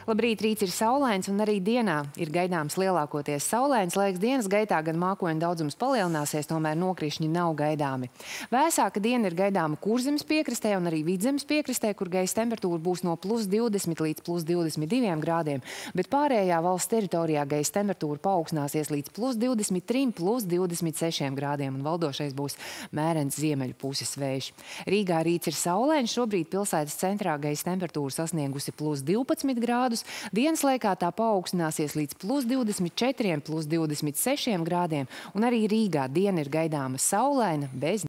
Labrīt, rīts ir saulains un arī dienā ir gaidāms lielākoties saulains laiks. Dienas gaitā gan mākoņu daudzums palielināsies, tomēr nokrišņi nav gaidāmi. Vēsāka diena ir gaidāma Kurzemes piekrastē un arī Vidzemes piekrastē, kur gaisa temperatūra būs no +20 līdz +22 grādiem, bet pārējā valsts teritorijā gaisa temperatūra paaugstināsies līdz +23, +26 grādiem un valdošais būs mērens ziemeļu puses vējš. Rīgā rīts ir saulains, šobrīd pilsētas centrā gaisa temperatūra sasniegusi +12 grādus. Dienas laikā tā paaugstināsies līdz +24, +26 grādiem, un arī Rīgā diena ir gaidāma saulaina bez